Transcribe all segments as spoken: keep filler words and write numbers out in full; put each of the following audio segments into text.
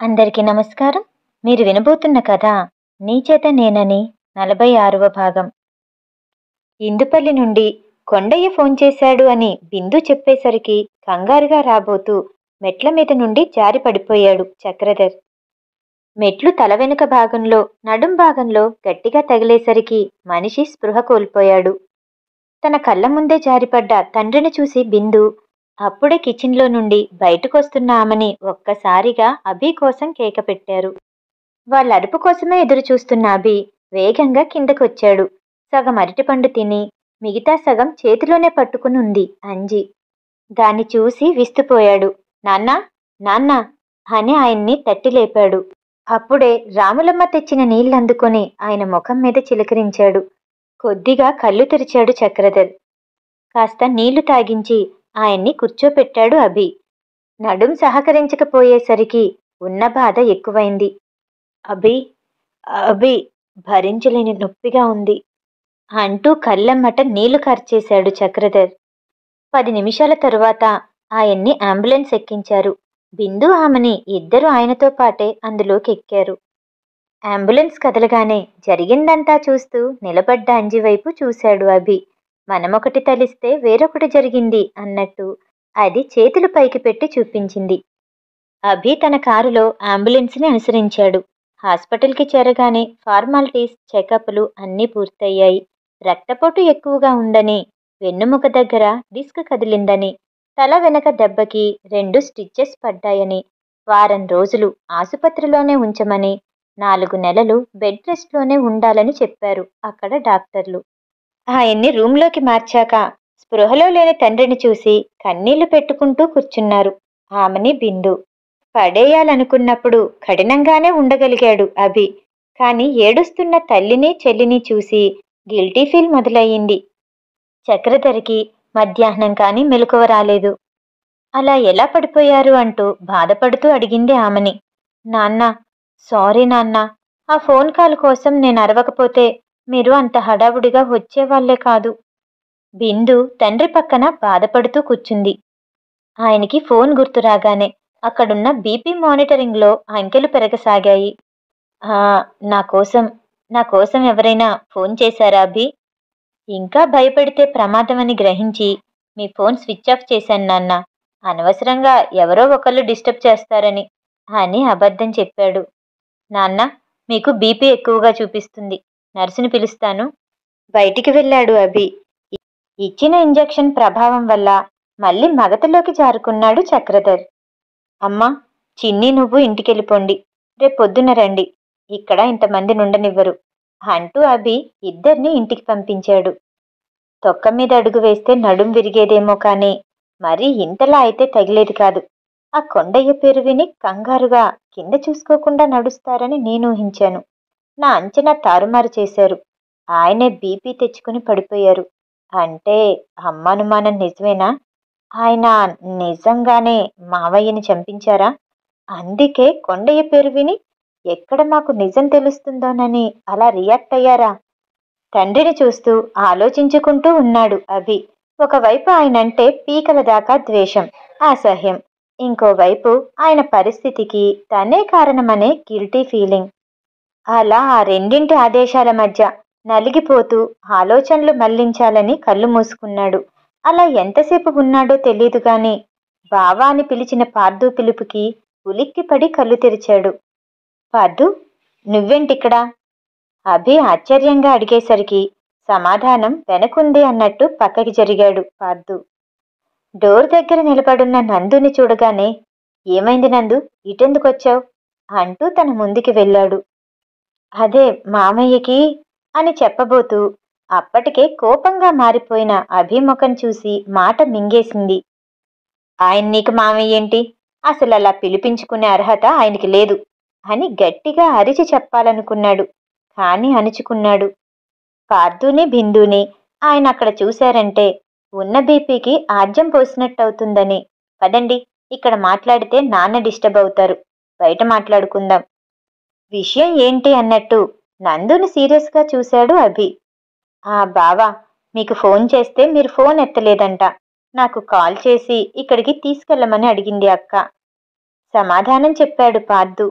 అందరికీ నమస్కారం. మీరు వినబోతున్న కథ నీ చేత నేనని నలభై ఆరవ భాగం. ఇందుపల్లి నుండి కొండయ్య ఫోన్ చేశాడు అని బిందు చెప్పేసరికి కంగారుగా రాబోతూ మెట్ల మీద నుండి జారి పడిపోయాడు చక్రధర్. మెట్లు తల వెనుక భాగంలో నడుం భాగంలో గట్టిగా తగిలేసరికి మనిషి స్పృహ కోల్పోయాడు. తన కళ్ళ ముందే జారిపడ్డ తండ్రిని చూసి బిందు అప్పుడే కిచెన్లో నుండి బయటకొస్తున్న ఆమెని ఒక్కసారిగా అభి కోసం కేక పెట్టారు. వాళ్ళ అరుపు కోసమే ఎదురు చూస్తున్న అభి వేగంగా కిందకొచ్చాడు. సగం అరటిపండు తిని మిగతా సగం చేతిలోనే పట్టుకుని ఉంది అంజి. దాన్ని చూసి విస్తుపోయాడు. నాన్నా నాన్నా అని ఆయన్ని తట్టి లేపాడు. అప్పుడే రాములమ్మ తెచ్చిన నీళ్లందుకొని ఆయన ముఖం మీద చిలకరించాడు. కొద్దిగా కళ్ళు తెరిచాడు చక్రధర్. కాస్త నీళ్లు తాగించి ఆయన్ని కూర్చోపెట్టాడు అభి. నడుం సహకరించకపోయేసరికి ఉన్న బాధ ఎక్కువైంది. అభి అభి భరించలేని నొప్పిగా ఉంది అంటూ కళ్ళమ్మట నీళ్లు కార్చేశాడు చక్రధర్. పది నిమిషాల తరువాత ఆయన్ని అంబులెన్స్ ఎక్కించారు. బిందు ఆమెని ఇద్దరు ఆయనతో పాటే అందులోకి ఎక్కారు. అంబులెన్స్ కదలగానే జరిగిందంతా చూస్తూ నిలబడ్డ అంజి వైపు చూశాడు అభి. మనమొకటి తలిస్తే వేరొకటి జరిగింది అన్నట్టు అది చేతులు పైకి పెట్టి చూపించింది. అభి తన కారులో అంబులెన్స్ని అనుసరించాడు. హాస్పిటల్కి చేరగానే ఫార్మాలిటీస్ చెకప్లు అన్నీ పూర్తయ్యాయి. రక్తపోటు ఎక్కువగా ఉందని, వెన్నుముక దగ్గర డిస్క్ కదిలిందని, తల వెనక దెబ్బకి రెండు స్టిచ్చెస్ పడ్డాయని, వారం రోజులు ఆసుపత్రిలోనే ఉంచమని, నాలుగు నెలలు బెడ్ రెస్ట్లోనే ఉండాలని చెప్పారు అక్కడ డాక్టర్లు. ఆయన్ని రూంలోకి మార్చాక స్పృహలో లేని తండ్రిని చూసి కన్నీళ్లు పెట్టుకుంటూ కూర్చున్నారు ఆమెని బిందు. పడేయాలనుకున్నప్పుడు కఠినంగానే ఉండగలిగాడు అభి. కాని ఏడుస్తున్న తల్లిని చెల్లిని చూసి గిల్టీ ఫీల్ మొదలయ్యింది. చక్రధర్కి మధ్యాహ్నం కానీ మెలకువ రాలేదు. అలా ఎలా పడిపోయారు అంటూ బాధపడుతూ అడిగింది ఆమెని. నాన్న సారీ నాన్న, ఆ ఫోన్ కాల్ కోసం నేను అరవకపోతే మీరు అంత హడావుడిగా వచ్చేవాళ్లే కాదు. బిందు తండ్రి పక్కన బాధపడుతూ కూర్చుంది. ఆయనకి ఫోన్ గుర్తు రాగానే అక్కడున్న బీపీ మానిటరింగ్లో అంకెలు పెరగసాగాయి. ఆ నా కోసం నా కోసం ఎవరైనా ఫోన్ చేశారా అభి? ఇంకా భయపడితే ప్రమాదమని గ్రహించి మీ ఫోన్ స్విచ్ ఆఫ్ చేశాను నాన్న, అనవసరంగా ఎవరో ఒకళ్ళు డిస్టర్బ్ చేస్తారని అని అబద్ధం చెప్పాడు. నాన్న మీకు బీపీ ఎక్కువగా చూపిస్తుంది, నర్సుని పిలుస్తాను. బయటికి వెళ్ళాడు అభి. ఇచ్చిన ఇంజెక్షన్ ప్రభావం వల్ల మళ్ళీ మగతలోకి జారుకున్నాడు చక్రధర్. అమ్మా చిన్ని నువ్వు ఇంటికెళ్ళిపోండి, రేపొద్దున రండి, ఇక్కడ ఇంతమంది నుండనివ్వరు అంటూ అభి ఇద్దరిని ఇంటికి పంపించాడు. తొక్క మీద అడుగు వేస్తే నడుం విరిగేదేమో కానీ మరీ ఇంతలా అయితే తగిలేది కాదు. ఆ కొండయ్య పేరు విని కంగారుగా కింద చూసుకోకుండా నడుస్తారని నేను ఊహించాను. నా అంచనా తారుమారు చేశారు. ఆయనే బీపీ తెచ్చుకుని పడిపోయారు అంటే అమ్మానుమానం నిజమేనా? ఆయన నిజంగానే మావయ్యని చంపించారా? అందుకే కొండయ్య పేరు విని ఎక్కడ మాకు నిజం తెలుస్తుందోనని అలా రియాక్ట్ అయ్యారా? తండ్రిని చూస్తూ ఆలోచించుకుంటూ ఉన్నాడు అభి. ఒకవైపు ఆయనంటే పీకల దాకా ద్వేషం, అసహ్యం. ఇంకోవైపు ఆయన పరిస్థితికి తనే కారణమనే గిల్టీ ఫీలింగ్. అలా ఆ రెండింటి ఆదేశాల మధ్య నలిగిపోతూ ఆలోచనలు మళ్లించాలని కళ్ళు మూసుకున్నాడు. అలా ఎంతసేపు ఉన్నాడో తెలీదు గాని బావా అని పిలిచిన పార్దు పిలుపుకి ఉలిక్కిపడి కళ్ళు తెరిచాడు. పార్దు నువ్వేంటిక్కడా? అభి ఆశ్చర్యంగా అడిగేసరికి సమాధానం వెనకుంది అన్నట్టు పక్కకి జరిగాడు పార్దు. డోర్ దగ్గర నిలబడున్న నందుని చూడగానే ఏమైంది నందు, ఇటెందుకొచ్చావు అంటూ తన ముందుకి వెళ్ళాడు. అదే మామయ్యకి అని చెప్పబోతూ అప్పటికే కోపంగా మారిపోయిన అభిముఖం చూసి మాట మింగేసింది. ఆయన నీకు మామయ్యేంటి? అసలు అలా పిలిపించుకునే అర్హత ఆయనకి లేదు అని గట్టిగా అరిచి చెప్పాలనుకున్నాడు. కాని అణుచుకున్నాడు. పార్దుని బిందుని ఆయన అక్కడ చూశారంటే ఉన్న బీపీకి ఆజ్యం పోసినట్టవుతుందని. పదండి, ఇక్కడ మాట్లాడితే నాన్న డిస్టర్బ్ అవుతారు, బయట మాట్లాడుకుందాం. విషయం ఏంటి అన్నట్టు నందుని సీరియస్గా చూశాడు అభి. ఆ బావా మీకు ఫోన్ చేస్తే మీరు ఫోన్ ఎత్తలేదంట, నాకు కాల్ చేసి ఇక్కడికి తీసుకెళ్ళమని అడిగింది అక్క. సమాధానం చెప్పాడు పార్దు.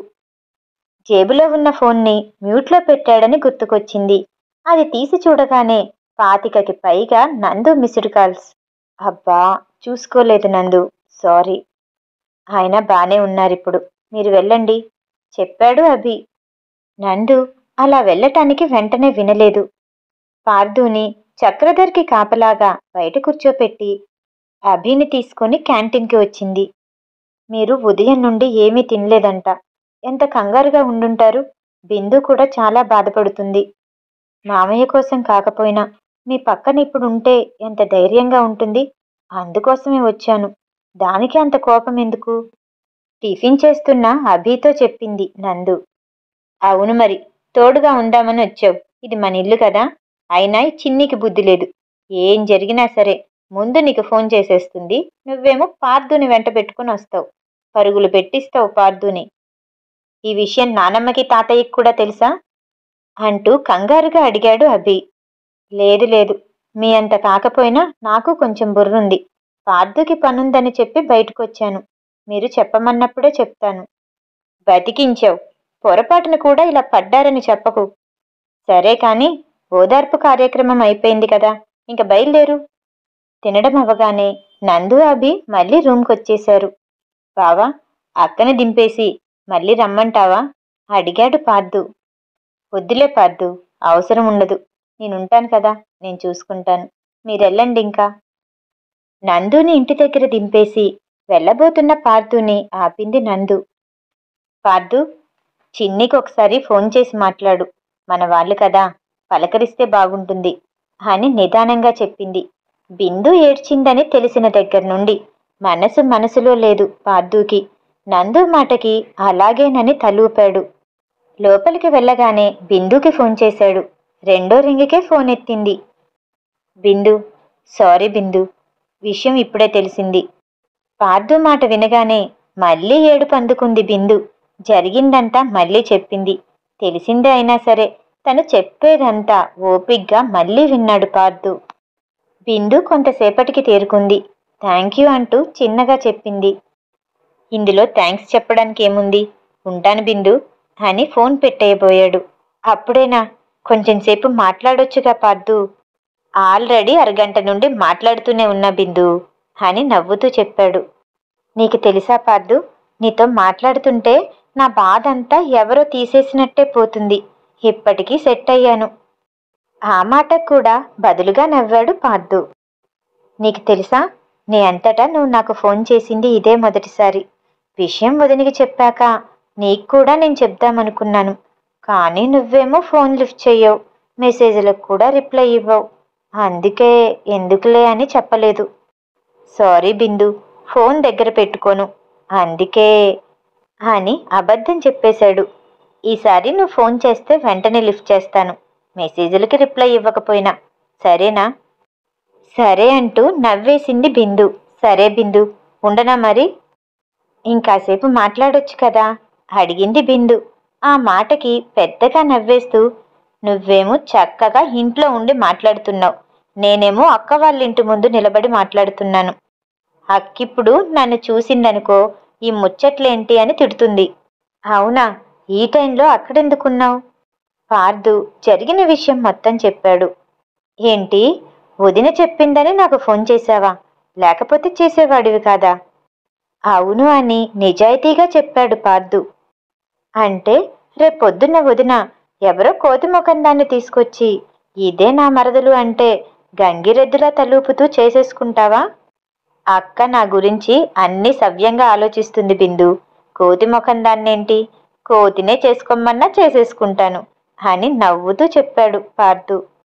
జేబులో ఉన్న ఫోన్ని మ్యూట్లో పెట్టాడని గుర్తుకొచ్చింది. అది తీసి చూడగానే పాతికకి పైగా నందు మిస్డ్ కాల్స్. అబ్బా, చూసుకోలేదు నందు, సారీ. ఆయన బానే ఉన్నారిప్పుడు, మీరు వెళ్ళండి చెప్పాడు అభి. నందు అలా వెళ్ళటానికి వెంటనే వినలేదు. పార్దుని చక్రధర్కి కాపలాగా బయట కూర్చోపెట్టి అభిని తీసుకుని క్యాంటీన్కి వచ్చింది. మీరు ఉదయం నుండి ఏమీ తినలేదంట. ఎంత కంగారుగా ఉండుంటారు. బిందు కూడా చాలా బాధపడుతుంది. మామయ్య కోసం కాకపోయినా మీ పక్కన ఇప్పుడు ఉంటే ఎంత ధైర్యంగా ఉంటుంది. అందుకోసమే వచ్చాను. దానికి అంత కోపం ఎందుకు? టిఫిన్ చేస్తున్న అభితో చెప్పింది నందు. అవును మరి, తోడుగా ఉందామని వచ్చావు. ఇది మన ఇల్లు కదా. అయినా ఈ చిన్నికి బుద్ధి లేదు. ఏం జరిగినా సరే ముందు నీకు ఫోన్ చేసేస్తుంది. నువ్వేమో పార్దుని వెంట పెట్టుకుని వస్తావు. పరుగులు పెట్టిస్తావు పార్దుని. ఈ విషయం నానమ్మకి తాతయ్యకి కూడా తెలుసా అంటూ కంగారుగా అడిగాడు అభి. లేదు లేదు, మీ అంత కాకపోయినా నాకు కొంచెం బుర్రుంది. పార్దుకి పనుందని చెప్పి బయటకొచ్చాను. మీరు చెప్పమన్నప్పుడే చెప్తాను. బతికించావు. పొరపాటును కూడా ఇలా పడ్డారని చెప్పకు. సరే కాని ఓదార్పు కార్యక్రమం అయిపోయింది కదా, ఇంక బయలుదేరు. తినడం అవగానే నందు అభి మళ్ళీ రూమ్కొచ్చేశారు. బావా, అక్కని దింపేసి మళ్ళీ రమ్మంటావా అడిగాడు పార్దు. వద్దులే పార్దు, అవసరం ఉండదు. నేనుంటాను కదా, నేను చూసుకుంటాను. మీరెళ్ళండి ఇంకా. నందుని ఇంటి దగ్గర దింపేసి వెళ్ళబోతున్న పార్దుని ఆపింది నందు. పార్దు, చిన్నికి ఒకసారి ఫోన్ చేసి మాట్లాడు. మన వాళ్ళు కదా, పలకరిస్తే బాగుంటుంది అని నిదానంగా చెప్పింది. బిందు ఏడ్చిందని తెలిసిన దగ్గర నుండి మనసు మనసులో లేదు పార్దుకి. నందు మాటకి అలాగేనని తలూపాడు. లోపలికి వెళ్ళగానే బిందుకి ఫోన్ చేశాడు. రెండో రింగికే ఫోన్ ఎత్తింది. బిందు, సారీ బిందు, విషయం ఇప్పుడే తెలిసింది. పార్దు మాట వినగానే మళ్ళీ ఏడుపు అందుకుంది బిందు. జరిగిందంతా మళ్ళీ చెప్పింది. తెలిసిందే అయినా సరే తను చెప్పేదంతా ఓపిగ్గా మళ్ళీ విన్నాడు పార్దు. బిందు కొంతసేపటికి తేరుకుంది. థ్యాంక్ యూ అంటూ చిన్నగా చెప్పింది. ఇందులో థ్యాంక్స్ చెప్పడానికి ఏముంది, ఉంటాను బిందు అని ఫోన్ పెట్టేయబోయాడు. అప్పుడేనా, కొంచెంసేపు మాట్లాడొచ్చుగా పార్దు. ఆల్రెడీ అరగంట నుండి మాట్లాడుతూనే ఉన్నా బిందు అని నవ్వుతూ చెప్పాడు. నీకు తెలుసా పార్దు, నీతో మాట్లాడుతుంటే నా బాధంతా ఎవరో తీసేసినట్టే పోతుంది. ఇప్పటికీ సెట్ అయ్యాను. ఆ మాటకు కూడా బదులుగా నవ్వాడు పార్దు. నీకు తెలుసా, నీ అంతటా నువ్వు నాకు ఫోన్ చేసింది ఇదే మొదటిసారి. విషయం వదినికి చెప్పాక నీకు కూడా నేను చెప్దామనుకున్నాను. కానీ నువ్వేమో ఫోన్ లిఫ్ట్ చెయ్యవు, మెసేజ్లకు కూడా రిప్లై ఇవ్వవు. అందుకే ఎందుకులే అని చెప్పలేదు. సారీ బిందు, ఫోన్ దగ్గర పెట్టుకోను అందుకే అని అబద్ధం చెప్పేశాడు. ఈసారి నువ్వు ఫోన్ చేస్తే వెంటనే లిఫ్ట్ చేస్తాను, మెసేజ్లకి రిప్లై ఇవ్వకపోయినా, సరేనా? సరే అంటూ నవ్వేసింది బిందు. సరే బిందు, ఉండనా మరి? ఇంకాసేపు మాట్లాడొచ్చు కదా అడిగింది బిందు. ఆ మాటకి పెద్దగా నవ్వేస్తూ, నువ్వేమో చక్కగా ఇంట్లో ఉండి మాట్లాడుతున్నావు, నేనేమో అక్క వాళ్ళ ఇంటి ముందు నిలబడి మాట్లాడుతున్నాను. అక్కిప్పుడు నన్ను చూసిందనుకో, ఈ ముచ్చట్లేంటి అని తిడుతుంది. అవునా, ఈ టైంలో అక్కడెందుకున్నావు? పార్దు జరిగిన విషయం మొత్తం చెప్పాడు. ఏంటి, వదిన చెప్పిందని నాకు ఫోన్ చేశావా? లేకపోతే చేసేవాడివి కాదా? అవును అని నిజాయితీగా చెప్పాడు పార్దు. అంటే రేపొద్దున్న వదిన ఎవరో కోతి ముఖం దాన్ని తీసుకొచ్చి ఇదే నా మరదలు అంటే గంగిరెద్దులా తలూపుతూ చేసేసుకుంటావా? అక్క నా గురించి అన్ని సవ్యంగా ఆలోచిస్తుంది బిందు. కోతి ముఖం దాన్నేంటి, కోతినే చేసుకోమన్నా చేసేసుకుంటాను అని నవ్వుతూ చెప్పాడు పార్దు.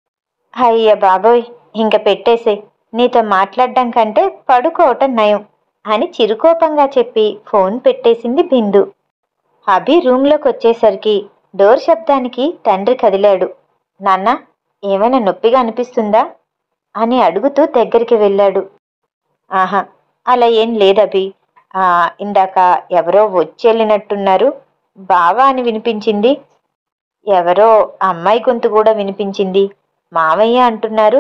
అయ్య బాబోయ్, ఇంక పెట్టేసే, నీతో మాట్లాడడం కంటే పడుకోవటం నయం అని చిరుకోపంగా చెప్పి ఫోన్ పెట్టేసింది బిందు. అభి రూంలోకి వచ్చేసరికి డోర్ శబ్దానికి తండ్రి కదిలాడు. నాన్న, ఏమైనా నొప్పిగా అనిపిస్తుందా అని అడుగుతూ దగ్గరికి వెళ్ళాడు. ఆహా, అలా ఏం లేదభి. ఆ ఇందాక ఎవరో వచ్చెళ్ళినట్టున్నారు, బావా అని వినిపించింది. ఎవరో అమ్మాయి గొంతు కూడా వినిపించింది, మామయ్య అంటున్నారు.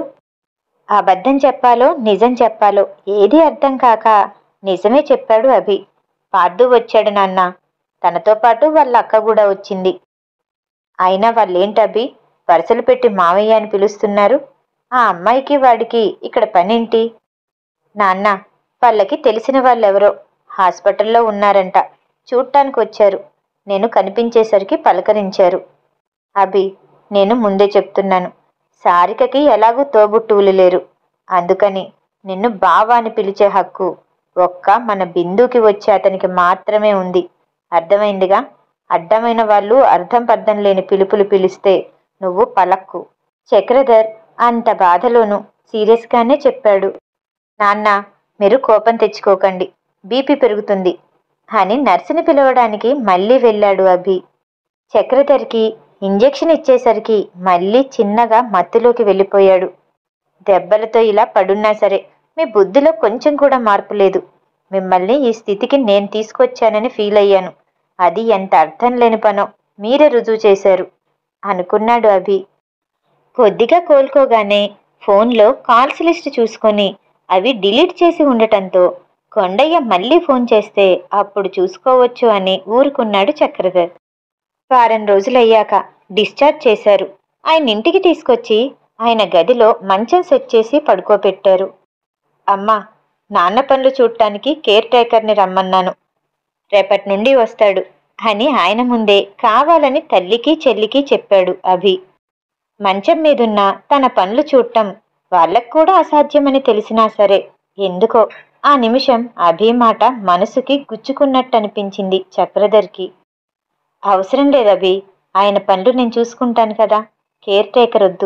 అబద్ధం చెప్పాలో నిజం చెప్పాలో ఏది అర్థం కాక నిజమే చెప్పాడు అభి. పార్దు వచ్చాడు నాన్న. తనతో పాటు వాళ్ళ అక్క కూడా వచ్చింది. అయినా వాళ్ళేంటబ్బి వరుసలు పెట్టి మావయ్య అని పిలుస్తున్నారు? ఆ అమ్మాయికి వాడికి ఇక్కడ పనేంటి? నాన్న, వాళ్ళకి తెలిసిన వాళ్ళెవరో హాస్పిటల్లో ఉన్నారంట. చూడటానికి వచ్చారు. నేను కనిపించేసరికి పలకరించారు. అభి, నేను ముందే చెప్తున్నాను, సారికకి ఎలాగూ తోబుట్టువులు లేరు. అందుకని నిన్ను బావా అని పిలిచే హక్కు ఒక్క మన బిందుకి వచ్చే అతనికి మాత్రమే ఉంది. అర్థమైందిగా? అడ్డమైన వాళ్ళు అర్థం పర్థం లేని పిలుపులు పిలిస్తే నువ్వు పలక్కు. చక్రధర్ అంత బాధలోనూ సీరియస్గానే చెప్పాడు. నాన్న, మీరు కోపం తెచ్చుకోకండి, బీపీ పెరుగుతుంది అని నర్సుని పిలవడానికి మళ్ళీ వెళ్ళాడు అభి. చక్రధర్కి ఇంజెక్షన్ ఇచ్చేసరికి మళ్ళీ చిన్నగా మత్తులోకి వెళ్ళిపోయాడు. దెబ్బలతో ఇలా పడున్నా సరే మీ బుద్ధిలో కొంచెం కూడా మార్పు లేదు. మిమ్మల్ని ఈ స్థితికి నేను తీసుకొచ్చానని ఫీల్ అయ్యాను. అది ఎంత అర్థం లేని పనో మీరే రుజువు చేశారు అనుకున్నాడు అభి. కొద్దిగా కోలుకోగానే ఫోన్లో కాల్స్ లిస్ట్ చూసుకొని అవి డిలీట్ చేసి ఉండటంతో కొండయ్య మళ్ళీ ఫోన్ చేస్తే అప్పుడు చూసుకోవచ్చు అని ఊరుకున్నాడు చక్రధర్. వారం రోజులయ్యాక డిశ్చార్జ్ చేశారు. ఆయన ఇంటికి తీసుకొచ్చి ఆయన గదిలో మంచం సెట్ చేసి పడుకోబెట్టారు. అమ్మా, నాన్న పనులు చూడటానికి కేర్ టేకర్ని రమ్మన్నాను, రేపటి నుండి వస్తాడు అని ఆయన ముందే కావాలని తల్లికి చెల్లికి చెప్పాడు అభి. మంచం మీదున్న తన పనులు చూడటం వాళ్ళకు కూడా అసాధ్యమని తెలిసినా సరే ఎందుకో ఆ నిమిషం అభి మాట మనసుకి గుచ్చుకున్నట్టు అనిపించింది చక్రధర్కి. అవసరం లేదభి, ఆయన పనులు నేను చూసుకుంటాను కదా, కేర్ టేకర్ వద్దు.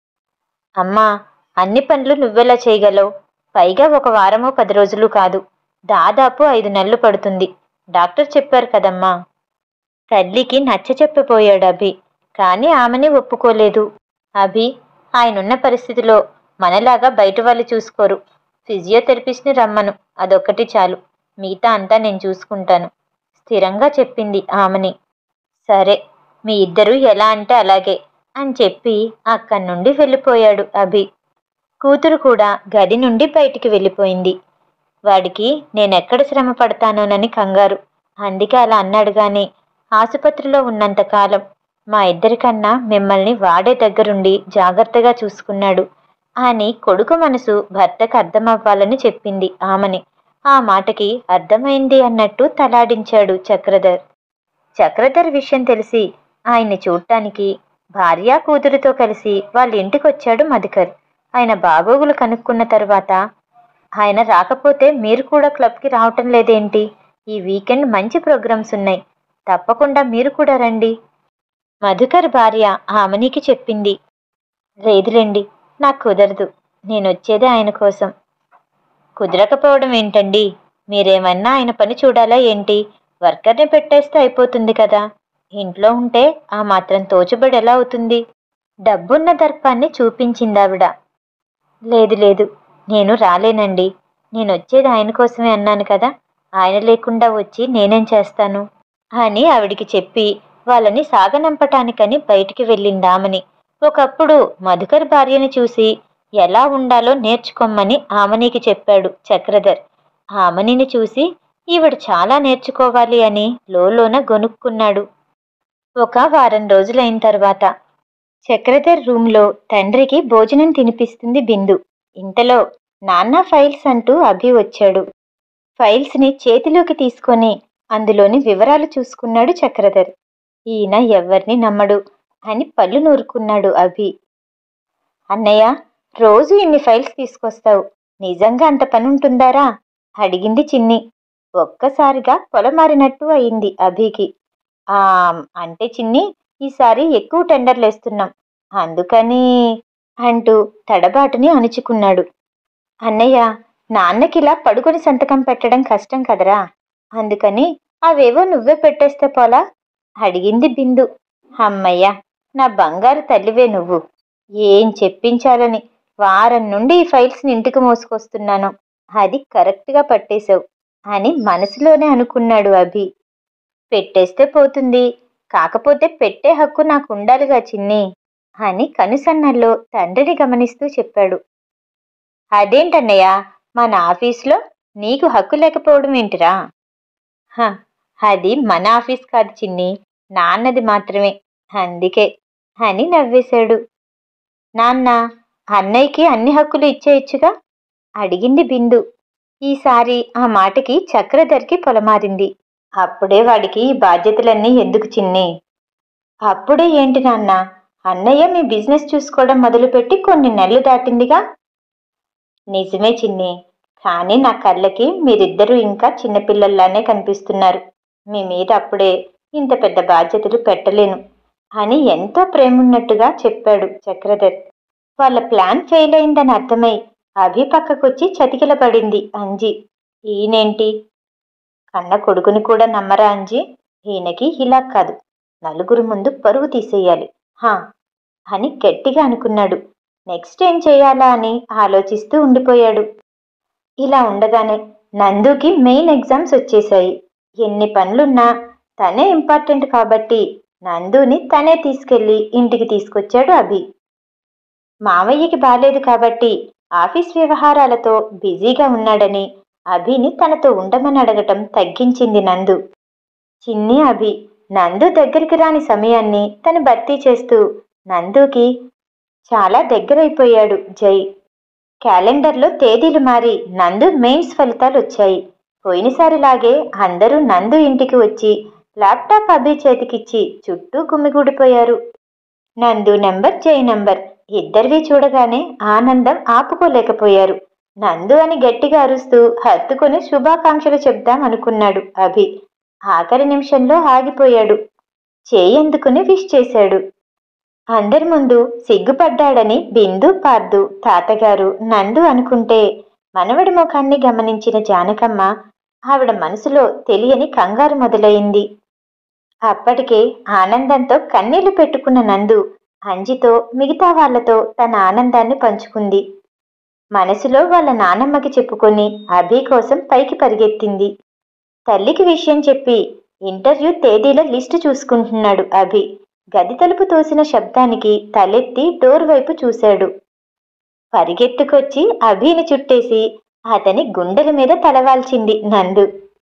అమ్మా, అన్ని పనులు నువ్వెలా చేయగలవు? పైగా ఒక వారమో పది రోజులు కాదు, దాదాపు ఐదు నెలలు పడుతుంది. డాక్టర్ చెప్పారు కదమ్మా. తల్లికి నచ్చ చెప్పిపోయాడు అభి. కానీ ఆమెని ఒప్పుకోలేదు. అభి, ఆయనున్న పరిస్థితిలో మనలాగా బయట వాళ్ళు చూసుకోరు. ఫిజియోథెరపిస్ట్ని రమ్మను, అదొక్కటి చాలు, మిగతా అంతా నేను చూసుకుంటాను స్థిరంగా చెప్పింది ఆమెని. సరే, మీ ఇద్దరూ ఎలా అంటే అలాగే అని చెప్పి అక్కడి నుండి వెళ్ళిపోయాడు అభి. కూతురు కూడా గది నుండి బయటికి వెళ్ళిపోయింది. వాడికి నేనెక్కడ శ్రమ పడతానోనని కంగారు, అందుకే అలా అన్నాడు. గాని ఆసుపత్రిలో ఉన్నంతకాలం మా ఇద్దరికన్నా మిమ్మల్ని వాడే దగ్గరుండి జాగ్రత్తగా చూసుకున్నాడు అని కొడుకు మనసు భర్తకు అర్థమవ్వాలని చెప్పింది ఆమెని. ఆ మాటకి అర్థమైంది అన్నట్టు తలాడించాడు చక్రధర్. చక్రధర్ విషయం తెలిసి ఆయన్ని చూడటానికి భార్య కూతురితో కలిసి వాళ్ళ ఇంటికొచ్చాడు మధుకర్. ఆయన బాగోగులు కనుక్కున్న తర్వాత, ఆయన రాకపోతే మీరు కూడా క్లబ్కి రావటం లేదేంటి? ఈ వీకెండ్ మంచి ప్రోగ్రామ్స్ ఉన్నాయి, తప్పకుండా మీరు కూడా రండి మధుకర్ భార్య ఆమెనికి చెప్పింది. లేదులేండి, నాకు కుదరదు, నేనొచ్చేదే ఆయన కోసం. కుదరకపోవడం ఏంటండి? మీరేమన్నా ఆయన పని చూడాలా ఏంటి? వర్కర్ని పెట్టేస్తే అయిపోతుంది కదా. ఇంట్లో ఉంటే ఆ మాత్రం తోచుబడి ఎలా అవుతుంది? డబ్బున్న దర్పాన్ని చూపించిందావిడ. లేదు లేదు, నేను రాలేనండి, నేనొచ్చేది ఆయన కోసమే అన్నాను కదా, ఆయన లేకుండా వచ్చి నేనేం చేస్తాను అని ఆవిడికి చెప్పి వాళ్ళని సాగనంపటానికని బయటికి వెళ్ళిందామని. ఒకప్పుడు మధుకర్ భార్యని చూసి ఎలా ఉండాలో నేర్చుకోమని ఆమెనికి చెప్పాడు చక్రధర్. ఆమెనిని చూసి ఈవిడ చాలా నేర్చుకోవాలి అని లోలోన గొనుక్కున్నాడు. ఒక వారం రోజులైన తర్వాత చక్రధర్ రూంలో తండ్రికి భోజనం తినిపిస్తుంది బిందు. ఇంతలో నాన్న ఫైల్స్ అంటూ అభి వచ్చాడు. ఫైల్స్ని చేతిలోకి తీసుకొని అందులోని వివరాలు చూసుకున్నాడు చక్రధర్. ఈయన ఎవ్వరిని నమ్మడు అని పళ్ళు నూరుకున్నాడు అభి. అన్నయ్య, రోజు ఇన్ని ఫైల్స్ తీసుకొస్తావు, నిజంగా అంత పని ఉంటుందారా అడిగింది చిన్ని. ఒక్కసారిగా పొలమారినట్టు అయింది అభికి. ఆ అంటే చిన్ని, ఈసారి ఎక్కువ టెండర్లు వేస్తున్నాం, అందుకని అంటూ తడబాటుని అణుచుకున్నాడు. అన్నయ్య, నాన్నకిలా పడుకొని సంతకం పెట్టడం కష్టం కదరా, అందుకని అవేవో నువ్వే పెట్టేస్తే పోలా అడిగింది బిందు. అమ్మయ్య, నా బంగారు తల్లివే నువ్వు. ఏం చెప్పించాలని వారం నుండి ఈ ఫైల్స్ని ఇంటికి మోసుకొస్తున్నాను, అది కరెక్ట్గా పట్టేశావు అని మనసులోనే అనుకున్నాడు అభి. పెట్టేస్తే పోతుంది, కాకపోతే పెట్టే హక్కు నాకు ఉండాలిగా చిన్ని అని కనుసన్నల్లో తండ్రిని గమనిస్తూ చెప్పాడు. అదేంటన్నయ్య, మన ఆఫీసులో నీకు హక్కు లేకపోవడం ఏంటిరా? హ, అది మన ఆఫీస్ కాదు చిన్ని, నాన్నది మాత్రమే, అందుకే అని నవ్వేశాడు. నాన్న, అన్నయ్యకి అన్ని హక్కులు ఇచ్చేయచ్చుగా అడిగింది బిందు. ఈసారి ఆ మాటకి చక్రధర్కి పొలమారింది. అప్పుడే వాడికి ఈ బాధ్యతలన్నీ ఎందుకు చిన్ని? అప్పుడే ఏంటి నాన్న, అన్నయ్య మీ బిజినెస్ చూసుకోవడం మొదలుపెట్టి కొన్ని నెలలు దాటిందిగా. నిజమే చిన్ని, కానీ నా కళ్ళకి మీరిద్దరూ ఇంకా చిన్నపిల్లల్లానే కనిపిస్తున్నారు. మీ మీద అప్పుడే ఇంత పెద్ద బాధ్యతలు పెట్టలేను అని ఎంతో ప్రేమున్నట్టుగా చెప్పాడు చక్రధర్. వాళ్ళ ప్లాన్ ఫెయిల్ అయిందని అర్థమై అభి పక్కకొచ్చి చతికిలపడింది అంజి. ఈయనేంటి, కన్న కొడుకుని కూడా నమ్మరా అంజి? ఈయనకి ఇలా కాదు, నలుగురు ముందు పరువు తీసేయాలి హా అని గట్టిగా అనుకున్నాడు. నెక్స్ట్ ఏం చేయాలా అని ఆలోచిస్తూ ఉండిపోయాడు. ఇలా ఉండగానే నందుకి మెయిన్ ఎగ్జామ్స్ వచ్చేశాయి. ఎన్ని పనులున్నా తనే ఇంపార్టెంట్ కాబట్టి నందుని తనే తీసుకెళ్లి ఇంటికి తీసుకొచ్చాడు అభి. మావయ్యకి బాలేదు కాబట్టి ఆఫీస్ వ్యవహారాలతో బిజీగా ఉన్నాడని అభిని తనతో ఉండమని అడగటం తగ్గించింది నందు. చిన్ని అభి నందు దగ్గరికి రాని సమయాన్ని తను భర్తీ చేస్తూ నందుకి చాలా దగ్గరైపోయాడు జై. క్యాలెండర్లో తేదీలు మారి నందు మెయిన్స్ ఫలితాలు వచ్చాయి. పోయినసారిలాగే అందరూ నందు ఇంటికి వచ్చి ల్యాప్టాప్ అభి చేతికిచ్చి చుట్టూ గుమిగూడిపోయారు. నందు నెంబర్, జై నెంబర్ ఇద్దరివి చూడగానే ఆనందం ఆపుకోలేకపోయారు. నందు అని గట్టిగా అరుస్తూ హత్తుకొని శుభాకాంక్షలు చెప్దాం అనుకున్నాడు అభి. ఆఖరి నిమిషంలో ఆగిపోయాడు. చేయందుకుని విష్ చేశాడు. అందరి ముందు సిగ్గుపడ్డాడని బిందు, పార్దు, తాతగారు, నందు అనుకుంటే మనవడి ముఖాన్ని గమనించిన జానకమ్మ ఆవిడ మనసులో తెలియని కంగారు మొదలయింది. అప్పటికే ఆనందంతో కన్నీళ్లు పెట్టుకున్న నందు అంజితో మిగతా వాళ్లతో తన ఆనందాన్ని పంచుకుంది. మనసులో వాళ్ళ నానమ్మకి చెప్పుకొని అభి కోసం పైకి పరిగెత్తింది. తల్లికి విషయం చెప్పి ఇంటర్వ్యూ తేదీల లిస్టు చూసుకుంటున్నాడు అభి. గది తలుపు తోసిన శబ్దానికి తలెత్తి డోర్ వైపు చూశాడు. పరిగెత్తుకొచ్చి అభిని చుట్టేసి అతని గుండెల మీద తలవాల్చింది నందు.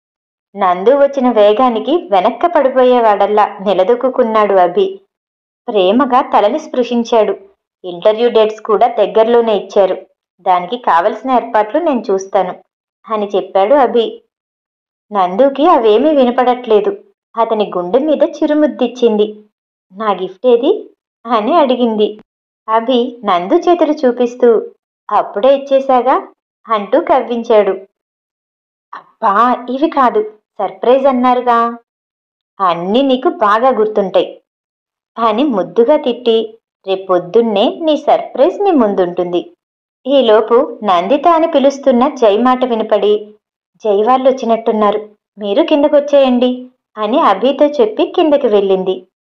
నందు వచ్చిన వేగానికి వెనక్క పడిపోయేవాడల్లా నిలదొక్కున్నాడు అభి. ప్రేమగా తలని స్పృశించాడు. ఇంటర్వ్యూ డేట్స్ కూడా దగ్గరలోనే ఇచ్చారు, దానికి కావలసిన ఏర్పాట్లు నేను చూస్తాను అని చెప్పాడు అభి. నందుకి అవేమీ వినపడట్లేదు. అతని గుండె మీద చిరుముద్దిచ్చింది. నా గిఫ్ట్ ఏది అని అడిగింది. అభి నందు చేతులు చూపిస్తూ అప్పుడే ఇచ్చేశాగా అంటూ కవ్వించాడు. అబ్బా, ఇవి కాదు, సర్ప్రైజ్ అన్నారుగా, అన్నీ నీకు బాగా గుర్తుంటాయి అని ముద్దుగా తిట్టి రేపొద్దున్నే నీ సర్ప్రైజ్ నీ ముందుంటుంది. ఈలోపు నందిత అని పిలుస్తున్న జై మాట వినపడి జై వాళ్ళు వచ్చినట్టున్నారు, మీరు కిందకొచ్చేయండి అని అభితో చెప్పి కిందకి వెళ్ళింది.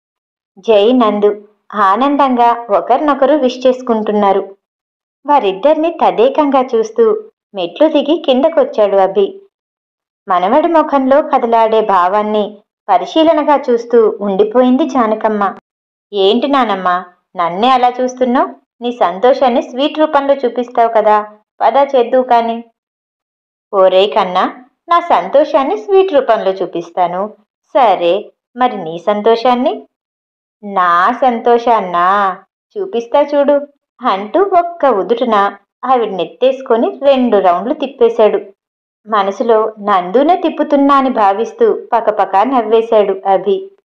జై, నందు ఆనందంగా ఒకరినొకరు విష్ చేసుకుంటున్నారు. వారిద్దరిని తదేకంగా చూస్తూ మెట్లు దిగి కిందకొచ్చాడు అభి. మనవడి ముఖంలో కదలాడే భావాన్ని పరిశీలనగా చూస్తూ ఉండిపోయింది జానకమ్మ. ఏంటి నానమ్మా, నన్నే అలా చూస్తున్నావు? నీ సంతోషాన్ని స్వీట్ రూపంలో చూపిస్తావు కదా, పదా చేద్దువు కాని. ఓరే కన్నా, నా సంతోషాన్ని స్వీట్ రూపంలో చూపిస్తాను. సరే, మరి నీ సంతోషాన్ని? నా సంతోషాన్నా చూపిస్తా చూడు అంటూ ఒక్క ఉదుటున ఆవిడ నెత్తేసుకొని రెండు రౌండ్లు తిప్పేశాడు. మనసులో నందునే తిప్పుతున్నా అని భావిస్తూ పకపక నవ్వేశాడు అభి.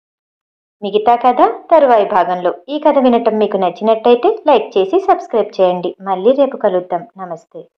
మిగతా కథ తరువాయి భాగంలో. ఈ కథ వినటం మీకు నచ్చినట్టయితే లైక్ చేసి సబ్స్క్రైబ్ చేయండి. మళ్ళీ రేపు కలుద్దాం. నమస్తే.